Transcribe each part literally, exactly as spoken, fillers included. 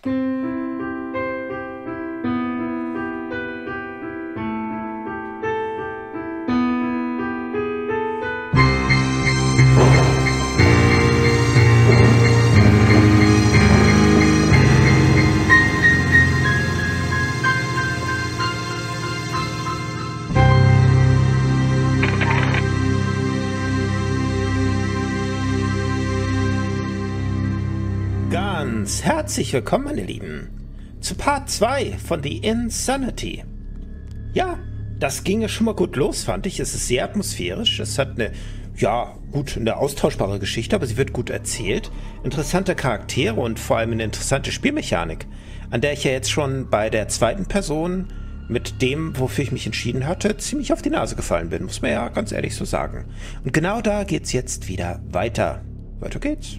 Herzlich willkommen, meine Lieben, zu Part zwei von The Insanity. Ja, das ging ja schon mal gut los, fand ich. Es ist sehr atmosphärisch. Es hat eine, ja, gut, eine austauschbare Geschichte, aber sie wird gut erzählt. Interessante Charaktere und vor allem eine interessante Spielmechanik, an der ich ja jetzt schon bei der zweiten Person mit dem, wofür ich mich entschieden hatte, ziemlich auf die Nase gefallen bin, muss man ja ganz ehrlich so sagen. Und genau da geht's jetzt wieder weiter. Weiter geht's.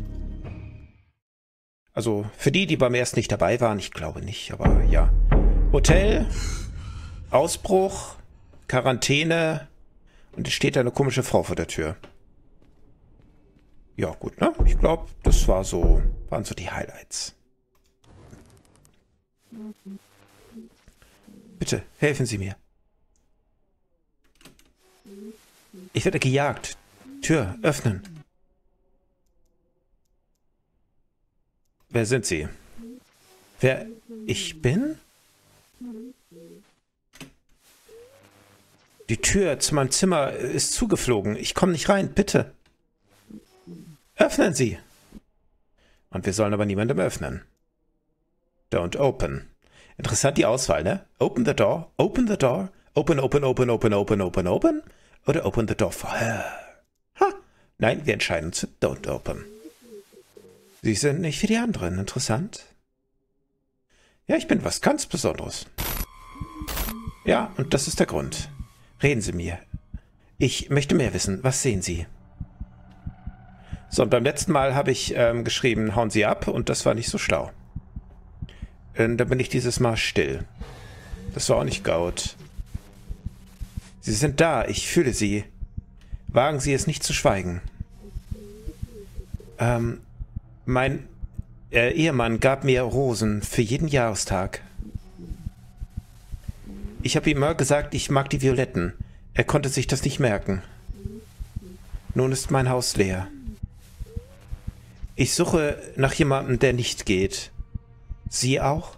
Also für die, die beim ersten nicht dabei waren, ich glaube nicht, aber ja. Hotel, Ausbruch, Quarantäne und es steht da eine komische Frau vor der Tür. Ja gut, ne? Ich glaube, das war so, waren so die Highlights. Bitte, helfen Sie mir. Ich werde gejagt. Tür, öffnen. Wer sind Sie? Wer ich bin? Die Tür zu meinem Zimmer ist zugeflogen. Ich komme nicht rein, bitte. Öffnen Sie! Und wir sollen aber niemandem öffnen. Don't open. Interessant die Auswahl, ne? Open the door, open the door, open, open, open, open, open, open, open, oder open the door for her. Ha! Nein, wir entscheiden uns für don't open. Sie sind nicht wie die anderen. Interessant. Ja, ich bin was ganz Besonderes. Ja, und das ist der Grund. Reden Sie mir. Ich möchte mehr wissen. Was sehen Sie? So, und beim letzten Mal habe ich ähm, geschrieben, hauen Sie ab, und das war nicht so schlau. Und da bin ich dieses Mal still. Das war auch nicht gut. Sie sind da. Ich fühle Sie. Wagen Sie es nicht zu schweigen. Ähm... Mein äh, Ehemann gab mir Rosen für jeden Jahrestag. Ich habe ihm immer gesagt, ich mag die Violetten. Er konnte sich das nicht merken. Nun ist mein Haus leer. Ich suche nach jemandem, der nicht geht. Sie auch?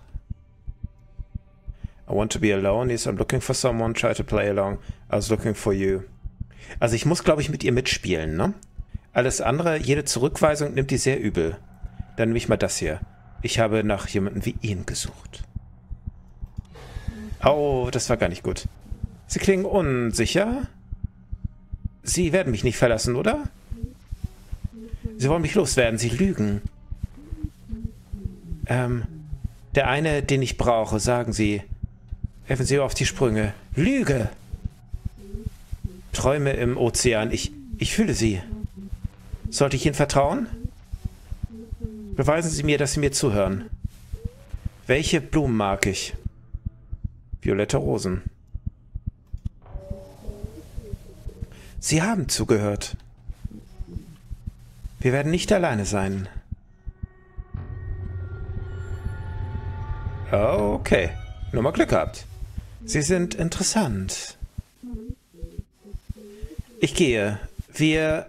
I want to be alone. Yes, I'm looking for someone. Try to play along. I was looking for you. Also ich muss, glaube ich, mit ihr mitspielen, ne? Alles andere, jede Zurückweisung nimmt die sehr übel. Dann nehme ich mal das hier. Ich habe nach jemandem wie Ihnen gesucht. Oh, das war gar nicht gut. Sie klingen unsicher. Sie werden mich nicht verlassen, oder? Sie wollen mich loswerden. Sie lügen. Ähm, der eine, den ich brauche, sagen Sie. Helfen Sie auf die Sprünge. Lüge! Träume im Ozean. Ich, ich fühle sie. Sollte ich Ihnen vertrauen? Beweisen Sie mir, dass Sie mir zuhören. Welche Blumen mag ich? Violette Rosen. Sie haben zugehört. Wir werden nicht alleine sein. Okay. Nur mal Glück gehabt. Sie sind interessant. Ich gehe. Wir...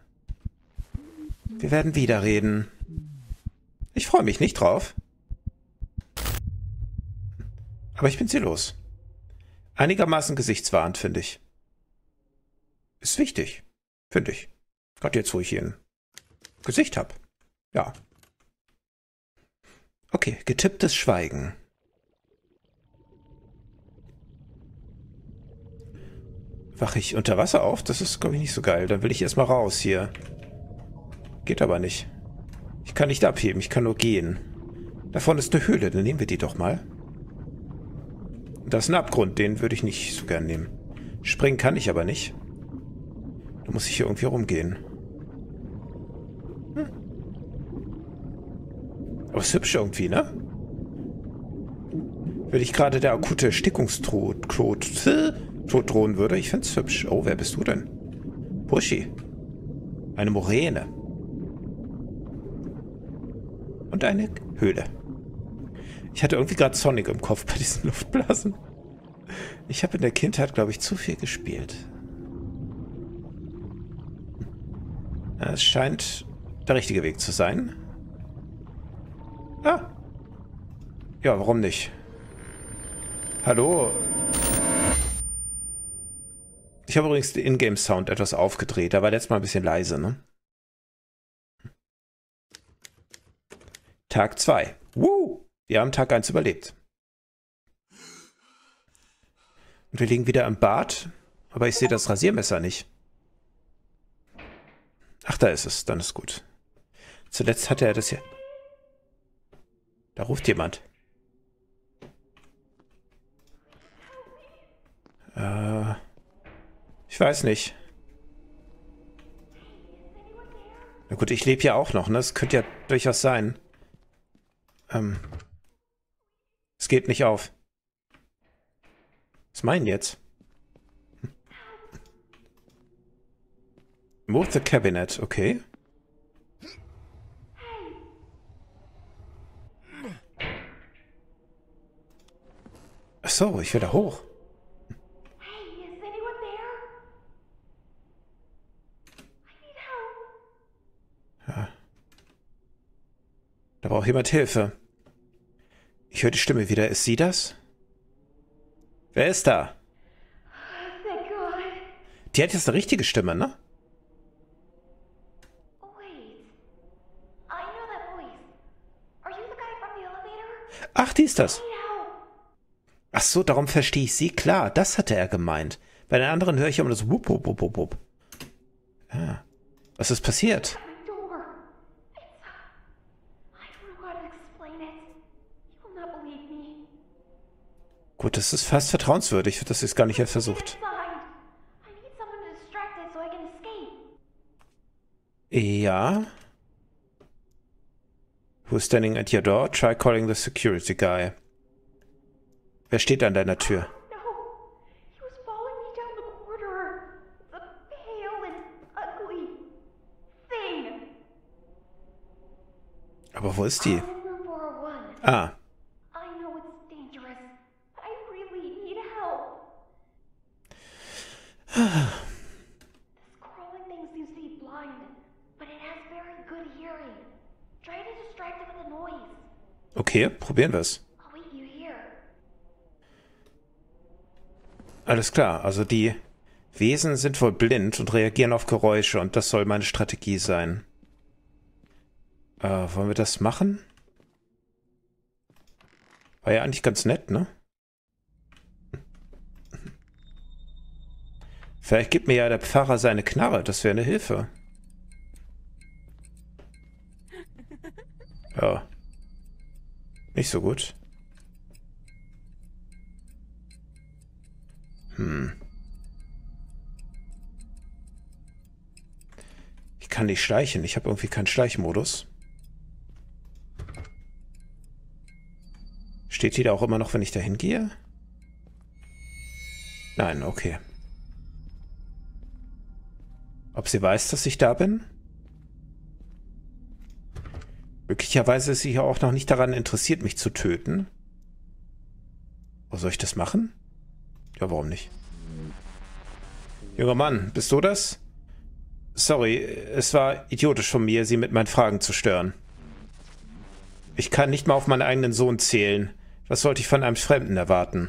Wir werden wieder reden. Ich freue mich nicht drauf. Aber ich bin sie los. Einigermaßen gesichtswahrend, finde ich. Ist wichtig, finde ich. Gerade jetzt, wo ich hier ein Gesicht habe. Ja. Okay, getipptes Schweigen. Wache ich unter Wasser auf? Das ist, glaube ich, nicht so geil. Dann will ich erstmal raus hier. Geht aber nicht. Ich kann nicht abheben, ich kann nur gehen. Da vorne ist eine Höhle, dann nehmen wir die doch mal. Da ist ein Abgrund, den würde ich nicht so gern nehmen. Springen kann ich aber nicht. Da muss ich hier irgendwie rumgehen. Hm. Aber ist hübsch irgendwie, ne? Wenn ich gerade der akute Erstickungstod Tod, Tod drohen würde, ich find's hübsch. Oh, wer bist du denn? Buschi. Eine Moräne. Und eine Höhle. Ich hatte irgendwie gerade Sonic im Kopf bei diesen Luftblasen. Ich habe in der Kindheit, glaube ich, zu viel gespielt. Ja, es scheint der richtige Weg zu sein. Ah. Ja, warum nicht? Hallo? Ich habe übrigens den Ingame-Sound etwas aufgedreht. Da war letztes Mal ein bisschen leise, ne? Tag zwei. Woo! Wir haben Tag eins überlebt. Und wir liegen wieder im Bad. Aber ich sehe das Rasiermesser nicht. Ach, da ist es. Dann ist gut. Zuletzt hatte er das hier. Da ruft jemand. Äh, ich weiß nicht. Na gut, ich lebe ja auch noch, ne? Das könnte ja durchaus sein. Ähm. Es geht nicht auf. Was meinen jetzt? Move the cabinet, okay. Ach so, ich will da hoch. Ja. Da braucht jemand Hilfe. Ich höre die Stimme wieder. Ist sie das? Wer ist da? Die hat jetzt eine richtige Stimme, ne? Ach, die ist das. Ach so, darum verstehe ich sie. Klar, das hatte er gemeint. Bei den anderen höre ich immer das Wupp, Wupp, Wupp, Wupp, Wupp. Ja. Was ist passiert? Gut, das ist fast vertrauenswürdig, dass sie es gar nicht erst versucht. Ja. Who's standing at your door? Try calling the security guy. Wer steht an deiner Tür? Aber wo ist die? Ah. Okay, probieren wir es. Alles klar, also die Wesen sind wohl blind und reagieren auf Geräusche und das soll meine Strategie sein. Äh, wollen wir das machen? War ja eigentlich ganz nett, ne? Vielleicht gibt mir ja der Pfarrer seine Knarre, das wäre eine Hilfe. Ja. Nicht so gut. Hm. Ich kann nicht schleichen. Ich habe irgendwie keinen Schleichmodus. Steht die da auch immer noch, wenn ich da hingehe? Nein, okay. Ob sie weiß, dass ich da bin? Möglicherweise ist sie ja auch noch nicht daran interessiert, mich zu töten. Wo soll ich das machen? Ja, warum nicht? Junger Mann, bist du das? Sorry, es war idiotisch von mir, Sie mit meinen Fragen zu stören. Ich kann nicht mal auf meinen eigenen Sohn zählen. Was sollte ich von einem Fremden erwarten?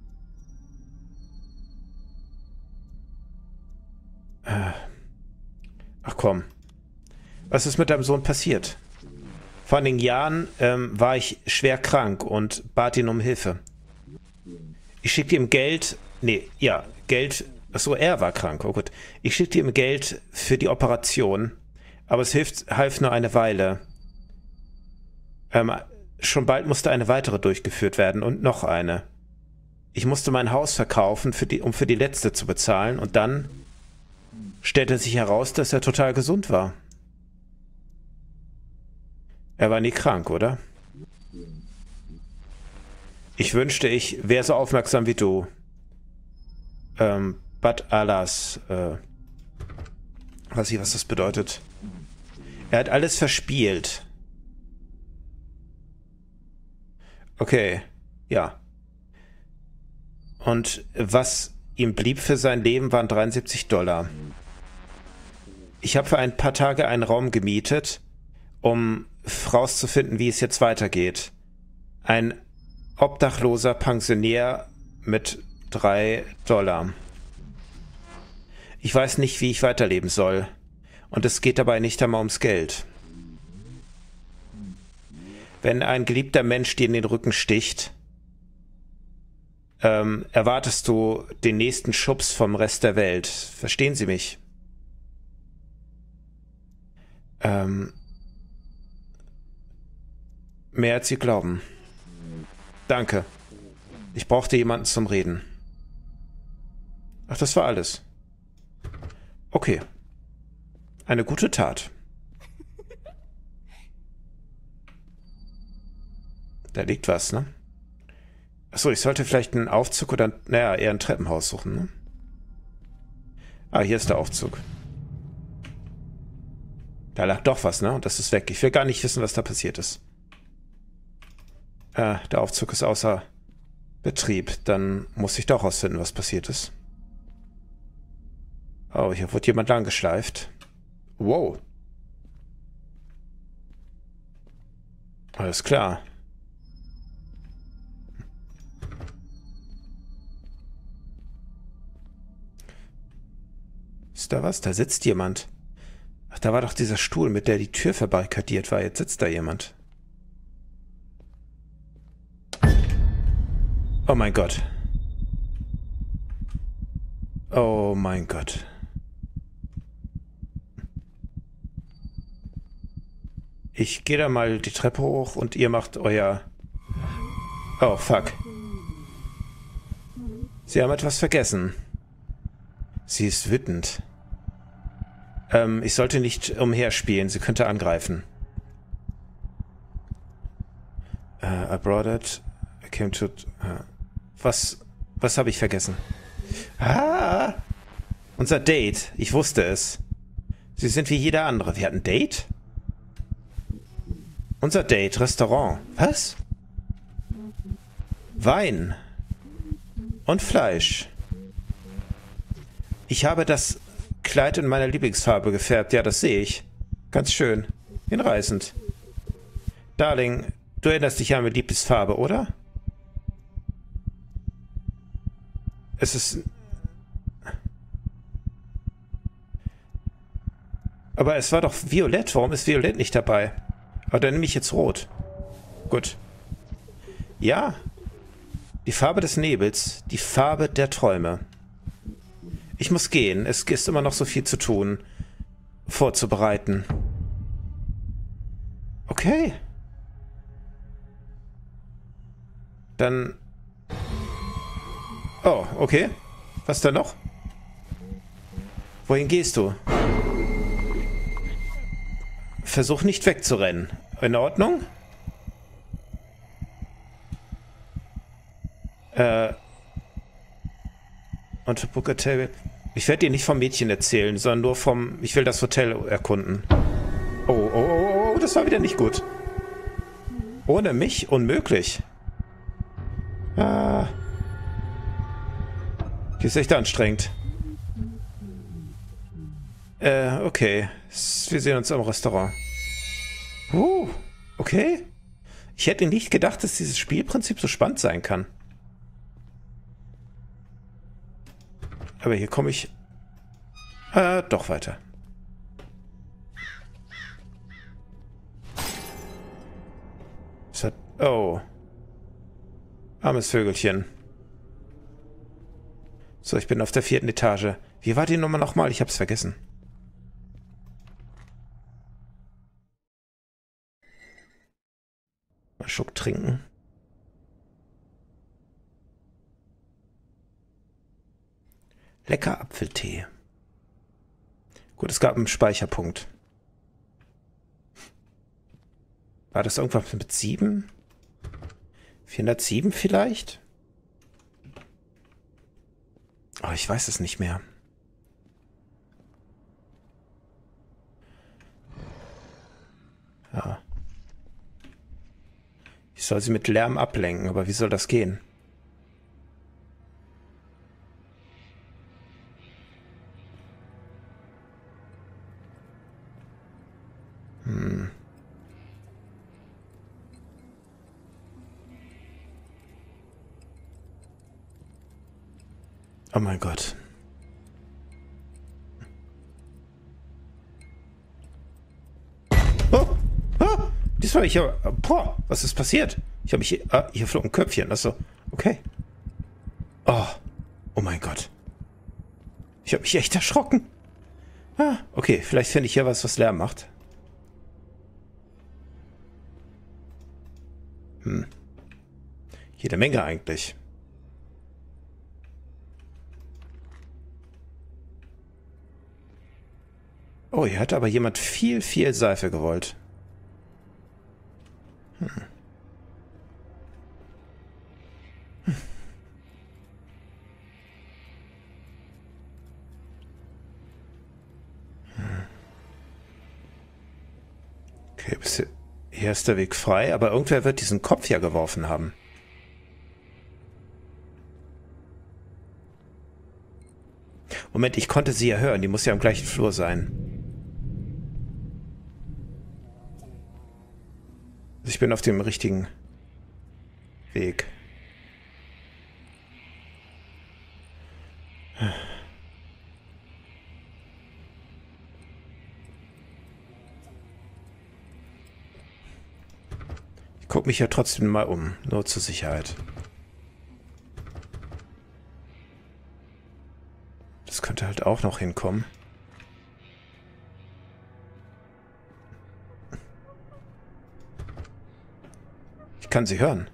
Ach komm. Was ist mit deinem Sohn passiert? Vor einigen Jahren ähm, war ich schwer krank und bat ihn um Hilfe. Ich schickte ihm Geld... Nee, ja, Geld... Achso, er war krank. Oh gut. Ich schickte ihm Geld für die Operation, aber es hilft, half nur eine Weile. Ähm, schon bald musste eine weitere durchgeführt werden und noch eine. Ich musste mein Haus verkaufen, für die, um für die letzte zu bezahlen und dann stellte sich heraus, dass er total gesund war. Er war nie krank, oder? Ich wünschte, ich wäre so aufmerksam wie du. Ähm, but alas, äh, weiß ich, was das bedeutet. Er hat alles verspielt. Okay, ja. Und was ihm blieb für sein Leben, waren dreiundsiebzig Dollar. Ich habe für ein paar Tage einen Raum gemietet, um rauszufinden, wie es jetzt weitergeht. Ein obdachloser Pensionär mit drei Dollar. Ich weiß nicht, wie ich weiterleben soll. Und es geht dabei nicht einmal ums Geld. Wenn ein geliebter Mensch dir in den Rücken sticht, ähm, erwartest du den nächsten Schubs vom Rest der Welt. Verstehen Sie mich? Ähm, mehr als Sie glauben. Danke. Ich brauchte jemanden zum Reden. Ach, das war alles. Okay. Eine gute Tat. Da liegt was, ne? Achso, ich sollte vielleicht einen Aufzug oder, naja, eher ein Treppenhaus suchen, ne? Ah, hier ist der Aufzug. Da lag doch was, ne? Und das ist weg. Ich will gar nicht wissen, was da passiert ist. Ah, der Aufzug ist außer Betrieb. Dann muss ich doch rausfinden, was passiert ist. Oh, hier wurde jemand langgeschleift. Wow. Alles klar. Ist da was? Da sitzt jemand. Ach, da war doch dieser Stuhl, mit der die Tür verbarrikadiert war. Jetzt sitzt da jemand. Oh mein Gott. Oh mein Gott. Ich gehe da mal die Treppe hoch und ihr macht euer... Oh, fuck. Sie haben etwas vergessen. Sie ist wütend. Ähm, ich sollte nicht umherspielen. Sie könnte angreifen. Uh, I brought it. I came to... Uh, was... Was habe ich vergessen? Ah! Unser Date. Ich wusste es. Sie sind wie jeder andere. Wir hatten ein Date? Unser Date. Restaurant. Was? Wein. Und Fleisch. Ich habe das Kleid in meiner Lieblingsfarbe gefärbt. Ja, das sehe ich. Ganz schön. Hinreißend. Darling, du erinnerst dich an meine Lieblingsfarbe, oder? Es ist... Aber es war doch violett. Warum ist violett nicht dabei? Aber dann nehme ich jetzt rot. Gut. Ja. Die Farbe des Nebels. Die Farbe der Träume. Ich muss gehen. Es ist immer noch so viel zu tun. Vorzubereiten. Okay. Dann... Oh, okay. Was da noch? Wohin gehst du? Versuch nicht wegzurennen. In Ordnung? Äh... Und book a table... Ich werde dir nicht vom Mädchen erzählen, sondern nur vom... Ich will das Hotel erkunden. Oh, oh, oh, oh, das war wieder nicht gut. Ohne mich? Unmöglich. Ah. Die ist echt anstrengend. Äh, okay. Wir sehen uns am Restaurant. Uh, okay. Ich hätte nicht gedacht, dass dieses Spielprinzip so spannend sein kann. Aber hier komme ich... Äh, doch weiter. Es hat... Oh. Armes Vögelchen. So, ich bin auf der vierten Etage. Wie war die Nummer nochmal? Ich hab's vergessen. Mal einen Schluck trinken. Lecker Apfeltee. Gut, es gab einen Speicherpunkt. War das irgendwas mit sieben? vierhundertsieben vielleicht? Oh, ich weiß es nicht mehr. Ich soll sie mit Lärm ablenken, aber wie soll das gehen? Hm. Oh mein Gott. Oh, oh, diesmal ich ja. Boah, was ist passiert? Ich habe mich hier. Ah, hier flog ein Köpfchen. Achso, okay. Oh, oh mein Gott. Ich habe mich echt erschrocken. Ah, okay, vielleicht finde ich hier was, was Lärm macht. Hm. Jede Menge eigentlich. Oh, hier hat aber jemand viel, viel Seife gewollt. Hm. Hm. Okay, bis hier, hier ist der Weg frei, aber irgendwer wird diesen Kopf ja geworfen haben. Moment, ich konnte sie ja hören, die muss ja am gleichen Flur sein. Ich bin auf dem richtigen Weg. Ich gucke mich ja trotzdem mal um, nur zur Sicherheit. Das könnte halt auch noch hinkommen. Ich kann sie hören.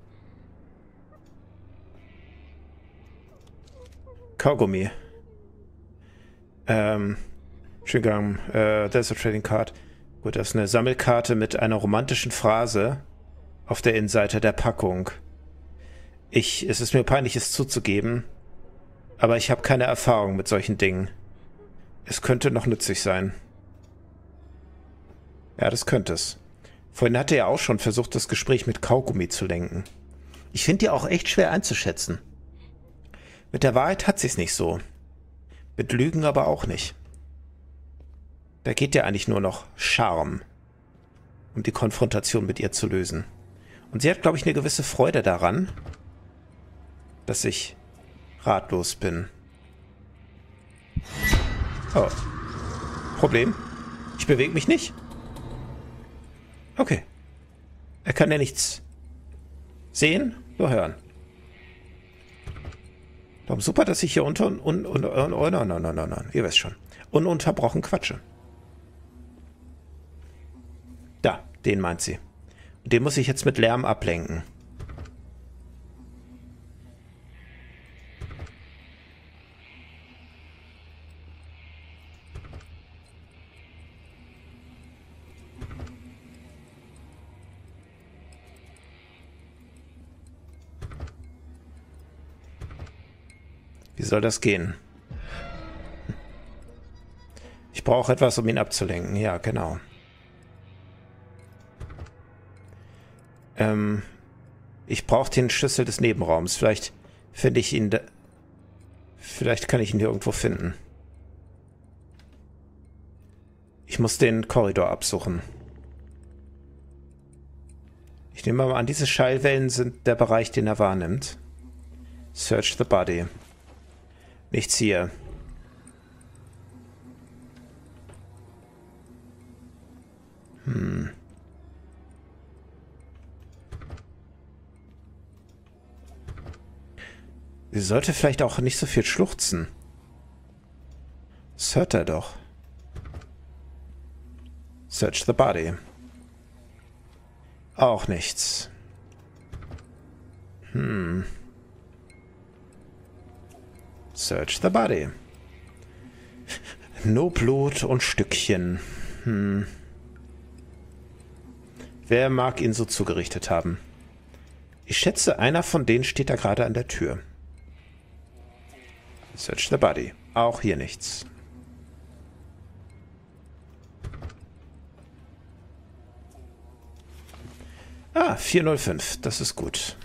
Kaugummi. Ähm, Entschuldigung, äh, there's a trading card. Gut, das ist eine Sammelkarte mit einer romantischen Phrase auf der Innenseite der Packung. Ich, es ist mir peinlich, es zuzugeben, aber ich habe keine Erfahrung mit solchen Dingen. Es könnte noch nützlich sein. Ja, das könnte es. Vorhin hatte er auch schon versucht, das Gespräch mit Kaugummi zu lenken. Ich finde die auch echt schwer einzuschätzen. Mit der Wahrheit hat sie's nicht so. Mit Lügen aber auch nicht. Da geht ja eigentlich nur noch Charme, um die Konfrontation mit ihr zu lösen. Und sie hat, glaube ich, eine gewisse Freude daran, dass ich ratlos bin. Oh. Problem? Ich bewege mich nicht? Okay. Er kann ja nichts sehen, nur hören. Darum super, dass ich hier unter und und und und oh, nein, nein, nein, nein, nein, ihr wisst schon. Ununterbrochen quatsche. Da, den meint sie. Und den muss ich jetzt mit Lärm ablenken. Wie soll das gehen? Ich brauche etwas, um ihn abzulenken. Ja, genau. Ähm, ich brauche den Schlüssel des Nebenraums. Vielleicht finde ich ihn... Vielleicht kann ich ihn hier irgendwo finden. Ich muss den Korridor absuchen. Ich nehme mal an, diese Schallwellen sind der Bereich, den er wahrnimmt. Search the body. Nichts hier. Hm. Sie sollte vielleicht auch nicht so viel schluchzen. Das hört er doch. Search the body. Auch nichts. Hm. Search the body. Nur Blut und Stückchen. Hm. Wer mag ihn so zugerichtet haben? Ich schätze, einer von denen steht da gerade an der Tür. Search the body. Auch hier nichts. Ah, vier null fünf. Das ist gut.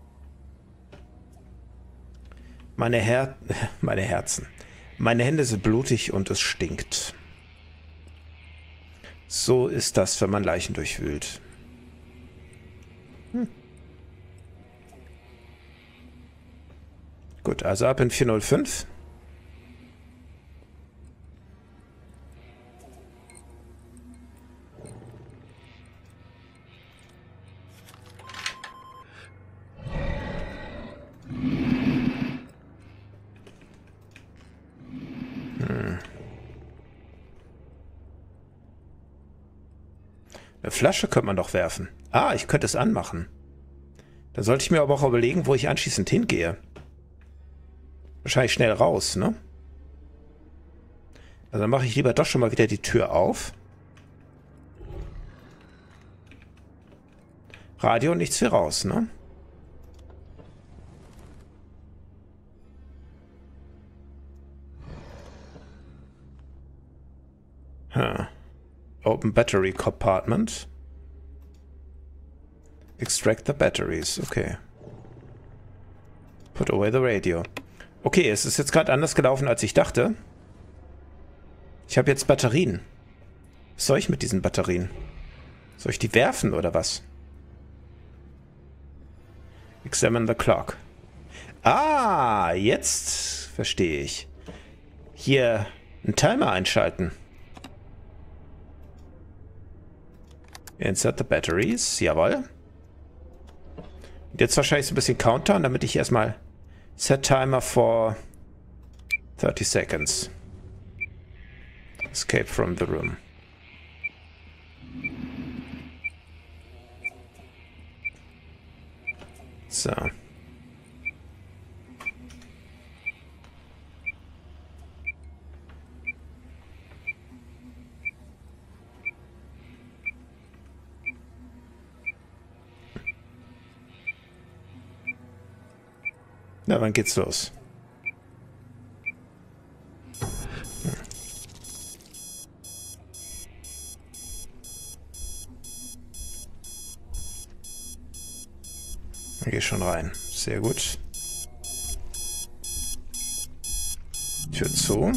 Meine Her... Meine Herzen. Meine Hände sind blutig und es stinkt. So ist das, wenn man Leichen durchwühlt. Hm. Gut, also ab in vier null fünf. Eine Flasche könnte man doch werfen. Ah, ich könnte es anmachen. Da sollte ich mir aber auch überlegen, wo ich anschließend hingehe. Wahrscheinlich schnell raus, ne? Also dann mache ich lieber doch schon mal wieder die Tür auf. Radio und nichts für raus, ne? Huh. Open battery compartment. Extract the batteries. Okay. Put away the radio. Okay, es ist jetzt gerade anders gelaufen, als ich dachte. Ich habe jetzt Batterien. Was soll ich mit diesen Batterien? Soll ich die werfen oder was? Examine the clock. Ah, jetzt verstehe ich. Hier einen Timer einschalten. Insert the batteries. Jawohl. Und jetzt wahrscheinlich so ein bisschen Countdown, damit ich erstmal Set Timer for thirty seconds. Escape from the room. So. Na, wann geht's los? Hm. Dann geh schon rein. Sehr gut. Tür zu.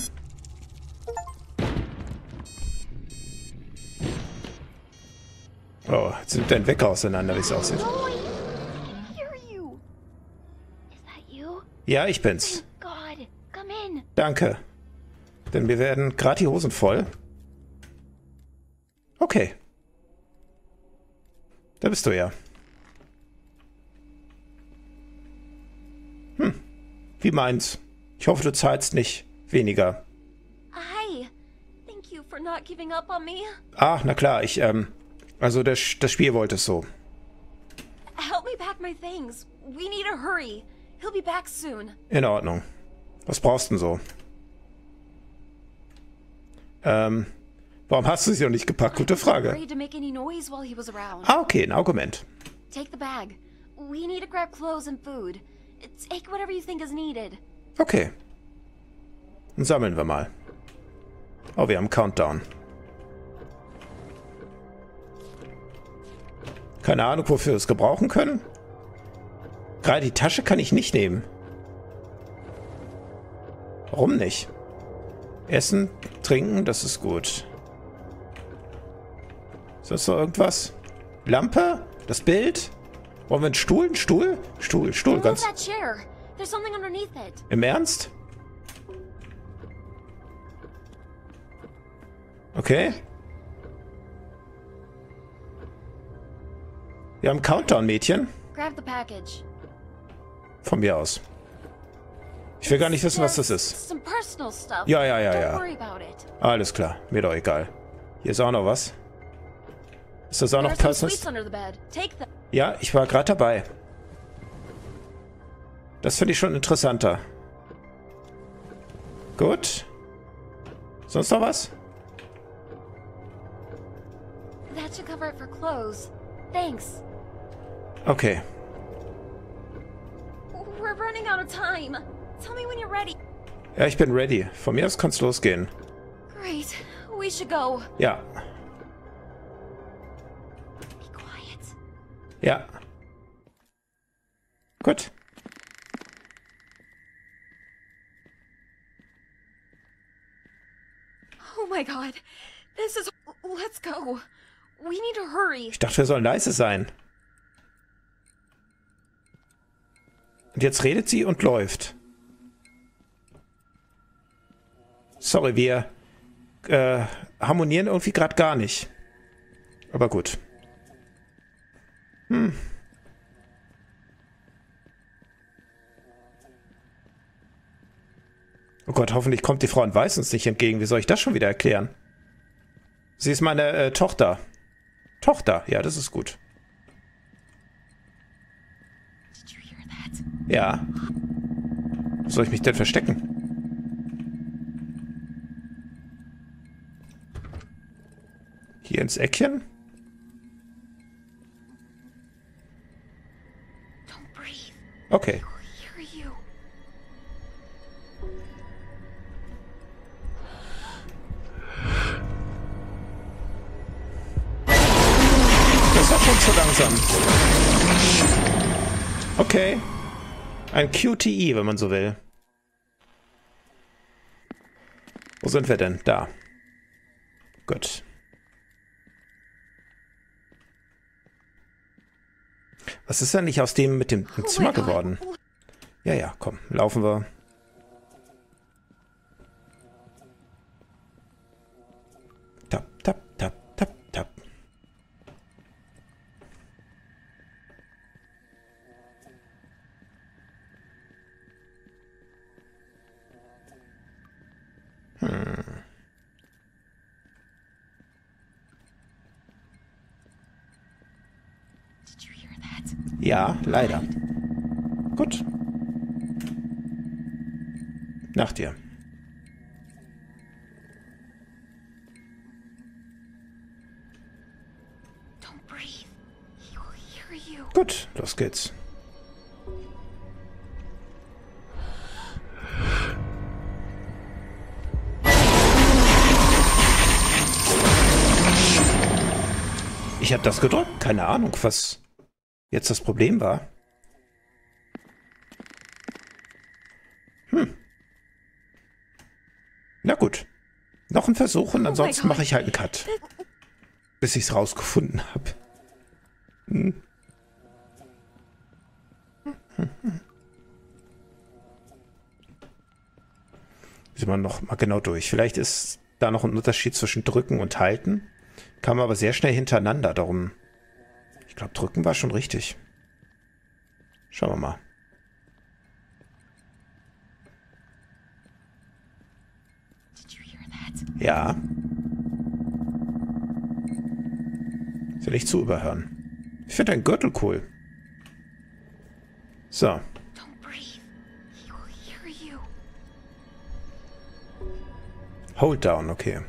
Oh, jetzt nimmt dein Wecker auseinander, wie es aussieht. Ja, ich bin's. Danke. Denn mir werden gerade die Hosen voll. Okay. Da bist du ja. Hm. Wie meins. Ich hoffe, du zahlst nicht weniger. Hi. Thank you for not giving up on me. Ah, na klar, ich, ähm... Also das, das Spiel wollte es so. Help me pack my things. We need to hurry. He'll be back soon. In Ordnung. Was brauchst du denn so? Ähm, warum hast du sie noch nicht gepackt? Gute Frage. Ah, okay, ein Argument. Take the bag. We need to grab clothes and food. Take whatever you think is needed. Okay. Dann sammeln wir mal. Oh, wir haben Countdown. Keine Ahnung, wofür wir es gebrauchen können. Gerade die Tasche kann ich nicht nehmen. Warum nicht? Essen, trinken, das ist gut. Sonst noch irgendwas? Lampe? Das Bild? Wollen wir einen Stuhl? Einen Stuhl? Stuhl, Stuhl, ganz... Im Ernst? Okay. Wir haben Countdown, Mädchen. Von mir aus. Ich will gar nicht wissen, was das ist. Ja, ja, ja, ja. Alles klar, mir doch egal. Hier ist auch noch was. Ist das auch noch Personal? Ja, ich war gerade dabei. Das finde ich schon interessanter. Gut. Sonst noch was? Okay. Ja, ich bin ready. Von mir aus kann's losgehen. Great. We should go. Ja. Be quiet. Ja. Gut. Oh my god. This is... Let's go. We need to hurry. Ich dachte, wir sollen leise sein. Und jetzt redet sie und läuft. Sorry, wir äh, harmonieren irgendwie gerade gar nicht. Aber gut. Hm. Oh Gott, hoffentlich kommt die Frau in Weiß uns nicht entgegen. Wie soll ich das schon wieder erklären? Sie ist meine äh, Tochter. Tochter, ja, das ist gut. Did you hear that? Ja. Wo soll ich mich denn verstecken? Hier ins Eckchen? Don't breathe. Okay. We'll hear you. Das war schon zu langsam. Okay. Ein Q T E, wenn man so will. Wo sind wir denn? Da. Gut. Was ist denn nicht aus dem mit dem im Zimmer geworden? Ja, ja, komm, laufen wir. Tap, tap, tap, tap, tap. Hm. Did you hear that? Ja, leider. Gut. Nach dir. Don't breathe. He will hear you. Gut, los geht's. Ich habe das gedrückt. Keine Ahnung, was jetzt das Problem war. Hm. Na gut. Noch ein Versuch und ansonsten mache ich halt einen Cut. Bis ich es rausgefunden habe. Hm. Sieht man noch mal genau durch. Vielleicht ist da noch ein Unterschied zwischen drücken und halten. Kam aber sehr schnell hintereinander, darum... Ich glaube, drücken war schon richtig. Schauen wir mal. Did you hear that? Ja. Soll ich zu überhören? Ich finde deinen Gürtel cool. So. Don't breathe. He will hear you. Hold down, okay.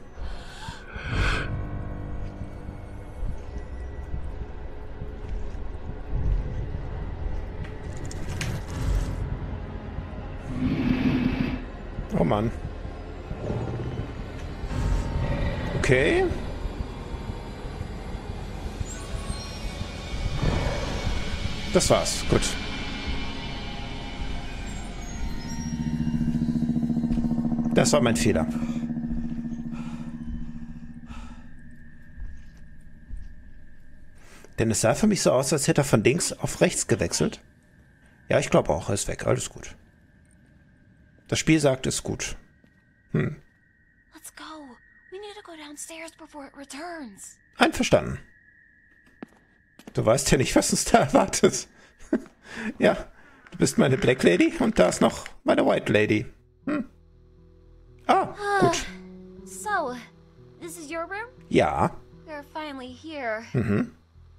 Oh Mann. Okay. Das war's. Gut. Das war mein Fehler. Denn es sah für mich so aus, als hätte er von links auf rechts gewechselt. Ja, ich glaube auch. Er ist weg. Alles gut. Das Spiel sagt, es ist gut. Hm. Let's go. We need to go downstairs before it returns. Einverstanden. Du weißt ja nicht, was uns da erwartet. Ja, du bist meine Black Lady und da ist noch meine White Lady. Hm. Ah, gut. So, this is your room? Ja. We're finally here. Mhm.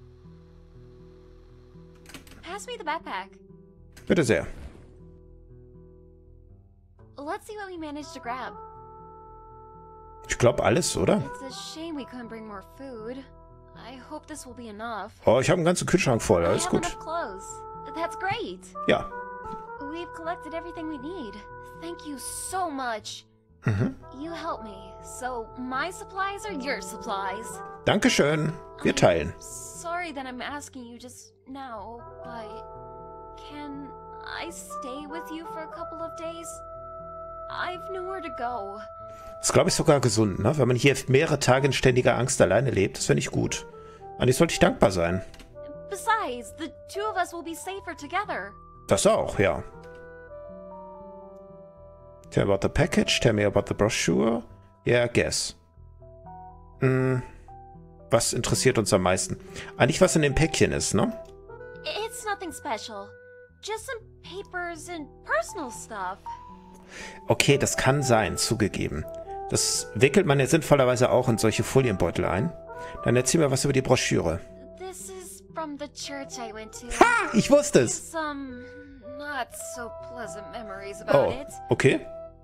Pass me the backpack. Bitte sehr. Let's see what we managed to grab. Ich glaube alles, oder? It's a shame we couldn't bring more food. I hope this will be enough. Oh, ich habe einen ganzen Kühlschrank voll. I Alles have gut. enough clothes. That's great. Ja. We've collected everything we need. Thank you so much. Mhm. You helped me, so my supplies are your supplies. Dankeschön. Wir teilen. Sorry that I'm asking you just now, but can I stay with you for a couple of days? I've nowhere to go. Das ist, glaube ich, sogar gesund, ne? Wenn man hier mehrere Tage in ständiger Angst alleine lebt, das finde ich gut. Eigentlich sollte ich dankbar sein. Besides, the two of us will be safer together. Das auch, ja. Tell me about the package, tell me about the brochure. Yeah, I guess. Hm, was interessiert uns am meisten? Eigentlich, was in dem Päckchen ist, ne? It's nothing special. Just some papers and personal stuff. Okay, das kann sein, zugegeben. Das wickelt man ja sinnvollerweise auch in solche Folienbeutel ein. Dann erzähl mir was über die Broschüre. This is from the church I went to. Ha! Ich wusste es! Some not so pleasant memories about Oh, it. okay.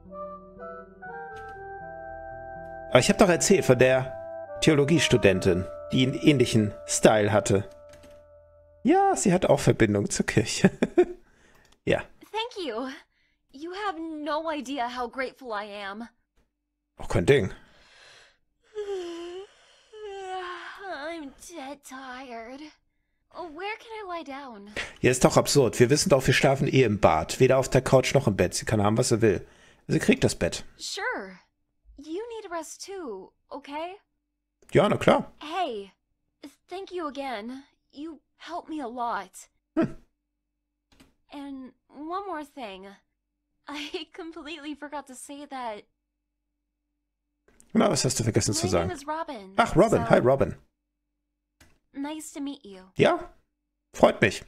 Aber ich habe doch erzählt von der Theologiestudentin, die einen ähnlichen Style hatte. Ja, sie hat auch Verbindung zur Kirche. Ja. Thank you. You have no idea how grateful I am. Auch kein Ding. I'm dead tired. Where can I lie down? Ja, ist doch absurd. Wir wissen doch, wir schlafen eh im Bad. Weder auf der Couch noch im Bett. Sie kann haben, was sie will. Sie kriegt das Bett. Sure. You need rest too, okay? Ja, na klar. Hey, thank you again. You helped me a lot. Hm. And one more thing. I completely forgot to say that. Na, was hast du vergessen zu My sagen? name is Robin. Ach, Robin. So, Hi, Robin. Nice to meet you. Ja, freut mich.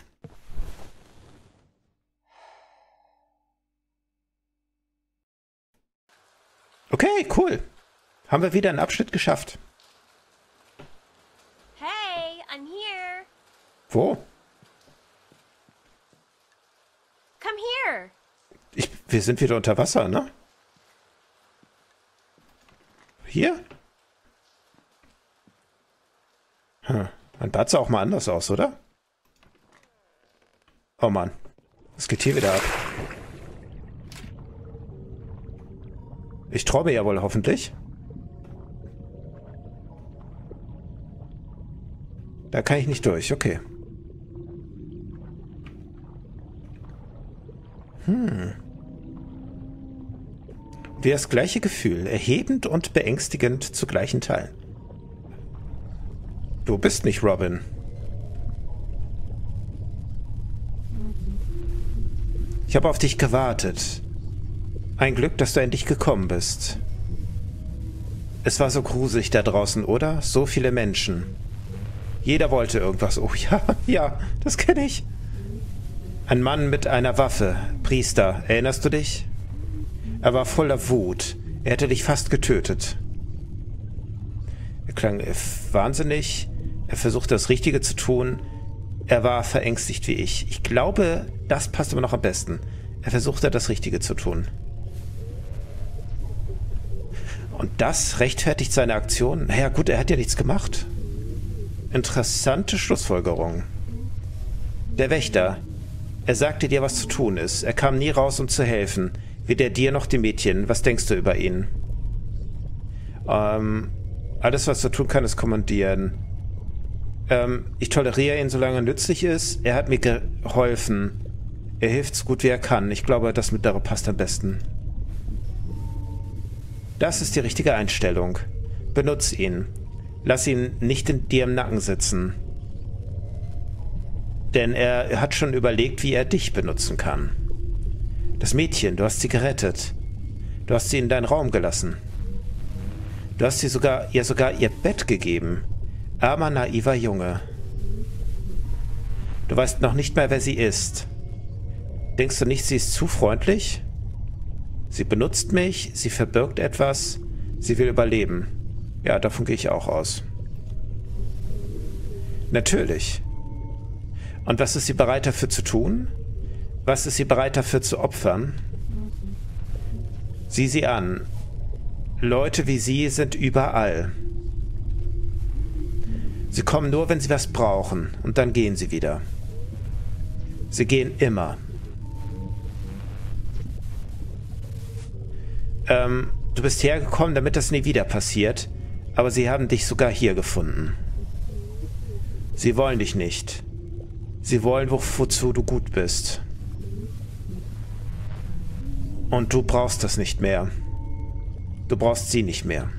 Okay, cool. Haben wir wieder einen Abschnitt geschafft. Hey, I'm here. Wo? Come here. Ich, wir sind wieder unter Wasser, ne? Hier? Hm. Mein Bad sah auch mal anders aus, oder? Oh Mann. Was geht hier wieder ab? Ich träume ja wohl hoffentlich. Da kann ich nicht durch, okay. Hm. Wie das gleiche Gefühl, erhebend und beängstigend zu gleichen Teilen. Du bist nicht Robin. Ich habe auf dich gewartet. Ein Glück, dass du endlich gekommen bist. Es war so gruselig da draußen, oder? So viele Menschen. Jeder wollte irgendwas. Oh ja, ja, das kenne ich. Ein Mann mit einer Waffe. Priester, erinnerst du dich? Er war voller Wut. Er hätte dich fast getötet. Er klang wahnsinnig. Er versuchte das Richtige zu tun. Er war verängstigt wie ich. Ich glaube, das passt aber noch am besten. Er versuchte das Richtige zu tun. Und das rechtfertigt seine Aktion? Naja gut, er hat ja nichts gemacht. Interessante Schlussfolgerung. Der Wächter. Er sagte dir, was zu tun ist. Er kam nie raus, um zu helfen. Weder dir noch dem Mädchen. Was denkst du über ihn? Ähm, alles, was er tun kann, ist kommandieren. Ähm, ich toleriere ihn, solange er nützlich ist. Er hat mir geholfen. Er hilft so gut, wie er kann. Ich glaube, das mittlere passt am besten. Das ist die richtige Einstellung. Benutz ihn. Lass ihn nicht in dir im Nacken sitzen. Denn er hat schon überlegt, wie er dich benutzen kann. Das Mädchen, du hast sie gerettet. Du hast sie in deinen Raum gelassen. Du hast sie sogar, ihr sogar ihr Bett gegeben. Armer, naiver Junge. Du weißt noch nicht mal, wer sie ist. Denkst du nicht, sie ist zu freundlich? Sie benutzt mich, sie verbirgt etwas, sie will überleben. Ja, davon gehe ich auch aus. Natürlich. Und was ist sie bereit dafür zu tun? Was ist sie bereit dafür zu opfern? Sieh sie an. Leute wie sie sind überall. Sie kommen nur, wenn sie was brauchen, und dann gehen sie wieder. Sie gehen immer. Ähm, du bist hergekommen, damit das nie wieder passiert. Aber sie haben dich sogar hier gefunden. Sie wollen dich nicht. Sie wollen, wo, wozu du gut bist. Und du brauchst das nicht mehr. Du brauchst sie nicht mehr.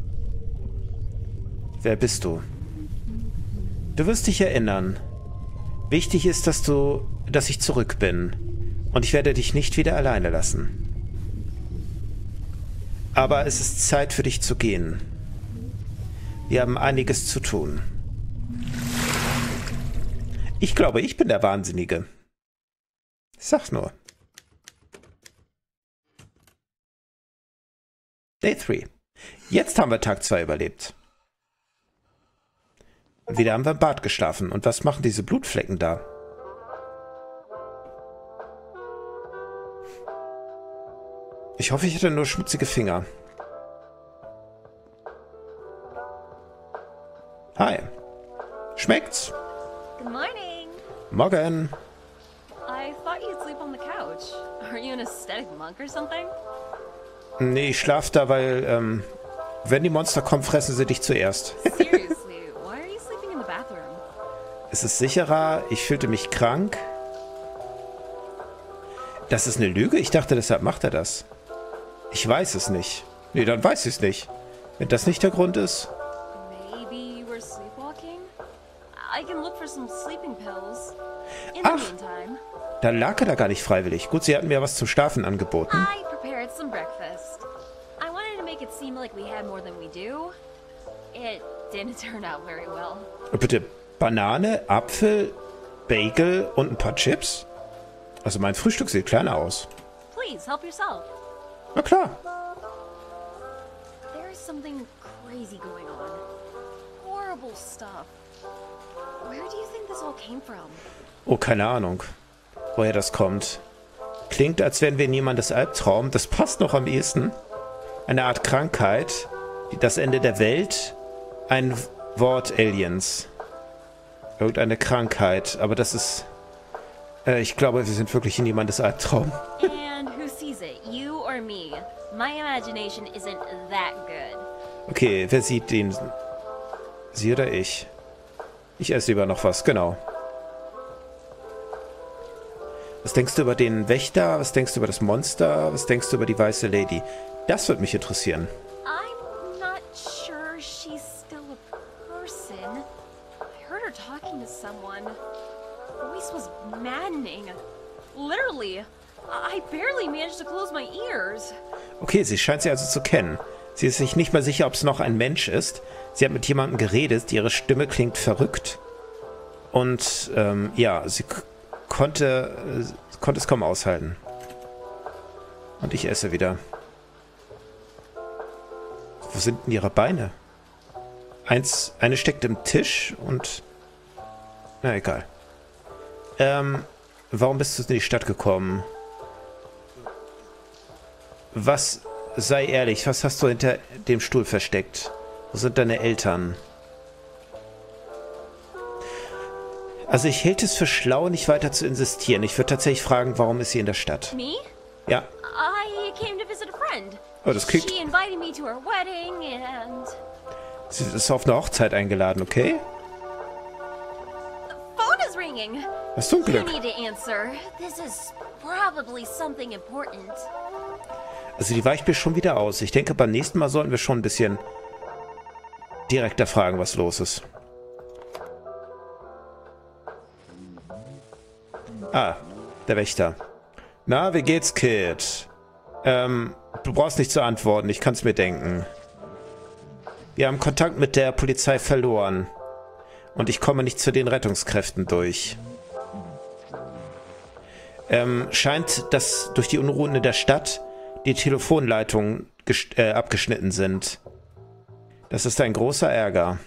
Wer bist du? Du wirst dich erinnern. Wichtig ist, dass du, dass ich zurück bin. Und ich werde dich nicht wieder alleine lassen. Aber es ist Zeit für dich zu gehen. Wir haben einiges zu tun. Ich glaube, ich bin der Wahnsinnige. Sag's nur. Day drei. Jetzt haben wir Tag zwei überlebt. Und wieder haben wir im Bad geschlafen. Und was machen diese Blutflecken da? Ich hoffe, ich hatte nur schmutzige Finger. Hi. Schmeckt's? Good morning. Morgen. I thought you'd sleep on the couch. Are you an aesthetic monk or something? Nee, ich schlaf da, weil, ähm, wenn die Monster kommen, fressen sie dich zuerst. Seriously, why are you sleeping in the bathroom? Es ist sicherer, ich fühlte mich krank. Das ist eine Lüge? Ich dachte, deshalb macht er das. Ich weiß es nicht. Nee, dann weiß ich es nicht. Wenn das nicht der Grund ist. Maybe you were sleepwalking? I can look for some sleeping pills. In Ach. the meantime, Dann lag er da gar nicht freiwillig. Gut, sie hatten mir was zum Schlafen angeboten. I prepared some breakfast. I wanted to make it seem like we had more than we do. It didn't turn out very well. Bitte Banane, Apfel, Bagel und ein paar Chips? Also mein Frühstück sieht kleiner aus. Please, help yourself. Na klar. There's something crazy going on. Horrible stuff. Where do you think this all came from? Oh, keine Ahnung, woher das kommt. Klingt, als wären wir in jemandes Albtraum. Das passt noch am ehesten. Eine Art Krankheit. Das Ende der Welt. Ein Wort Aliens. Irgendeine Krankheit. Aber das ist... Äh, ich glaube, wir sind wirklich in jemandes Albtraum. And who sees it, you or me? My imagination isn't that good. Okay, wer sieht den? Sie oder ich? Ich esse lieber noch was, genau. Was denkst du über den Wächter? Was denkst du über das Monster? Was denkst du über die weiße Lady? Das würde mich interessieren. I'm not sure she's still a person. I heard her talking to someone. Her voice was maddening. Literally, I barely managed to close my ears. Okay, sie scheint sie also zu kennen. Sie ist sich nicht mal sicher, ob es noch ein Mensch ist. Sie hat mit jemandem geredet, ihre Stimme klingt verrückt. Und, ähm, ja, sie konnte, äh, konnte es kaum aushalten. Und ich esse wieder. Wo sind denn ihre Beine? Eins, eine steckt im Tisch und... Na, egal. Ähm, warum bist du in die Stadt gekommen? Was... Sei ehrlich, was hast du hinter dem Stuhl versteckt? Wo sind deine Eltern? Also ich hielt es für schlau, nicht weiter zu insistieren. Ich würde tatsächlich fragen, warum ist sie in der Stadt? Me? Ja. I came to visit a friend. Oh, das klingt... She invited me to her wedding and... Sie ist auf eine Hochzeit eingeladen, okay? The phone is ringing. Hast du ein You Glück? need to answer. This is probably something important. Also die weicht mir schon wieder aus. Ich denke, beim nächsten Mal sollten wir schon ein bisschen direkter fragen, was los ist. Ah, der Wächter. Na, wie geht's, Kid? Ähm, du brauchst nicht zu antworten, ich kann's mir denken. Wir haben Kontakt mit der Polizei verloren. Und ich komme nicht zu den Rettungskräften durch. Ähm, scheint, dass durch die Unruhen in der Stadt die Telefonleitungen äh, abgeschnitten sind. Das ist ein großer Ärger.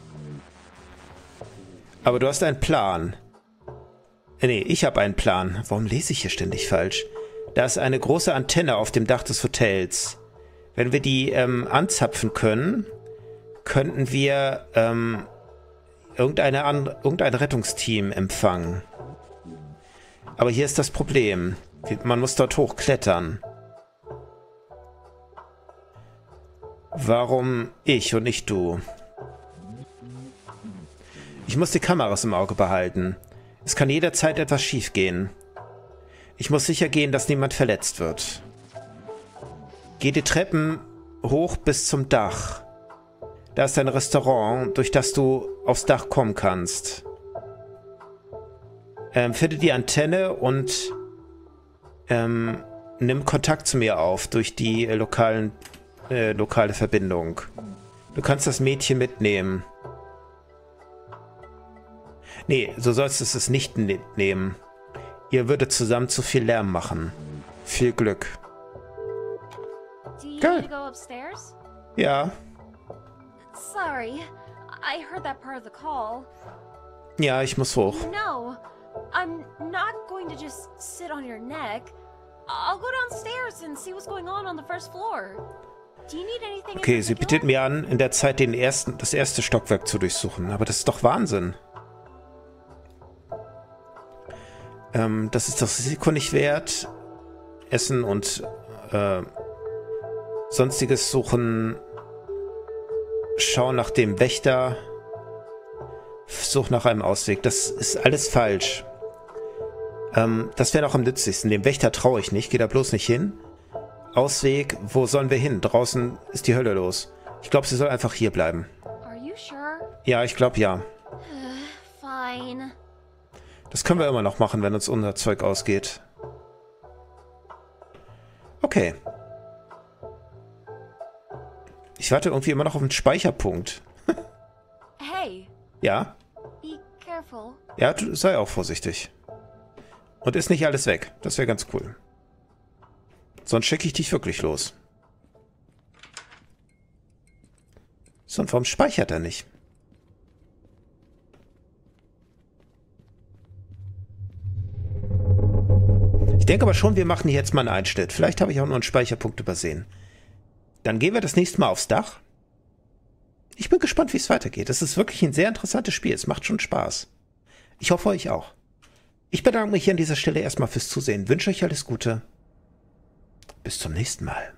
Aber du hast einen Plan. Äh, nee, ich habe einen Plan. Warum lese ich hier ständig falsch? Da ist eine große Antenne auf dem Dach des Hotels. Wenn wir die ähm, anzapfen können, könnten wir ähm, irgendeine an irgendein Rettungsteam empfangen. Aber hier ist das Problem. Man muss dort hochklettern. Warum ich und nicht du? Ich muss die Kameras im Auge behalten. Es kann jederzeit etwas schiefgehen. Ich muss sicher gehen, dass niemand verletzt wird. Geh die Treppen hoch bis zum Dach. Da ist ein Restaurant, durch das du aufs Dach kommen kannst. Ähm, finde die Antenne und ähm, nimm Kontakt zu mir auf durch die äh, lokalen, äh, lokale Verbindung. Du kannst das Mädchen mitnehmen. Nee, so sollst du es nicht mitnehmen. Ihr würdet zusammen zu viel Lärm machen. Viel Glück. Do you Good. need to go upstairs? Ja. Sorry, I heard that part of the call. Ja, ich muss hoch. No, I'm not going to just sit on your neck. I'll go downstairs and see what's going on on the first floor. Do you need anything? Okay, in sie particular? bietet mir an, in der Zeit den ersten, das erste Stockwerk zu durchsuchen. Aber das ist doch Wahnsinn. Ähm, das ist das Risiko nicht wert. Essen und äh, sonstiges suchen. Schau nach dem Wächter. Such nach einem Ausweg. Das ist alles falsch. Ähm, das wäre noch am nützlichsten. Dem Wächter traue ich nicht. Geh da bloß nicht hin. Ausweg, wo sollen wir hin? Draußen ist die Hölle los. Ich glaube, sie soll einfach hier bleiben. Are you sure? Ja, ich glaube ja. Fine. Das können wir immer noch machen, wenn uns unser Zeug ausgeht. Okay. Ich warte irgendwie immer noch auf einen Speicherpunkt. Hey, Ja? be careful. Ja, du, sei auch vorsichtig. Und ist nicht alles weg. Das wäre ganz cool. Sonst schicke ich dich wirklich los. So, und warum speichert er nicht? Ich denke aber schon, wir machen hier jetzt mal einen Einschnitt. Vielleicht habe ich auch noch einen Speicherpunkt übersehen. Dann gehen wir das nächste Mal aufs Dach. Ich bin gespannt, wie es weitergeht. Es ist wirklich ein sehr interessantes Spiel. Es macht schon Spaß. Ich hoffe, euch auch. Ich bedanke mich hier an dieser Stelle erstmal fürs Zusehen. Wünsche euch alles Gute. Bis zum nächsten Mal.